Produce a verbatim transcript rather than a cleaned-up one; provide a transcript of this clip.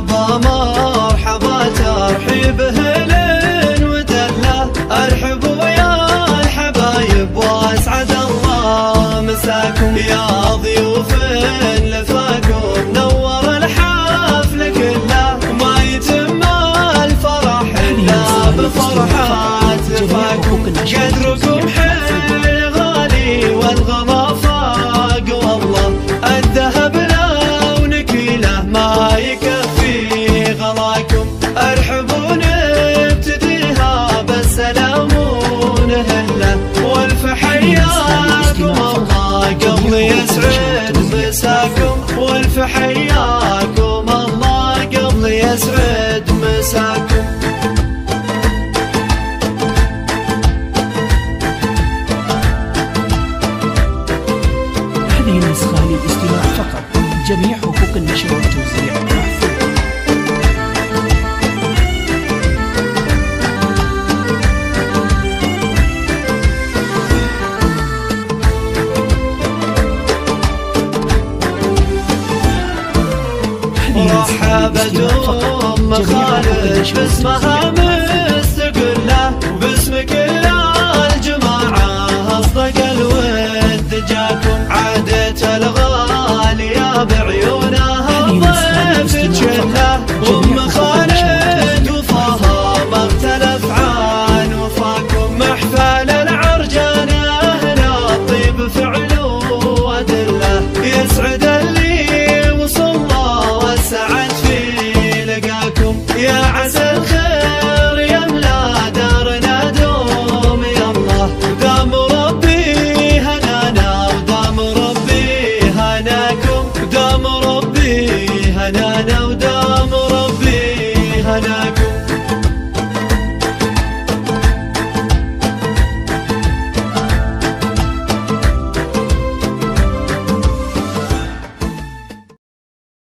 مرحبا مرحبا ترحيب هلن ودله، ارحبوا يا الحبايب واسعد الله مساكم، يا ضيوف لفاكم نور الحفل كله، ما يتم الفرح الا بفرحات لفاكم، قدركم حيل غالي والغلا فاق والله، الذهب لو نكيله ما يكفي غلاكم، ارحبوا نبتديها بالسلام ونهله، والف حياكم الله قبل يسعد مساكم، والف حياكم الله قبل يسعد مساكم. هذه النسخة للاستماع فقط، جميع حقوق النشر والتوزيع محفوظة. مرحبا ام خالد باسمها مستقله، باسم كل الجماعه اصدق الود جاكم، عادت الغاليه بعيونها ضيف جله، ام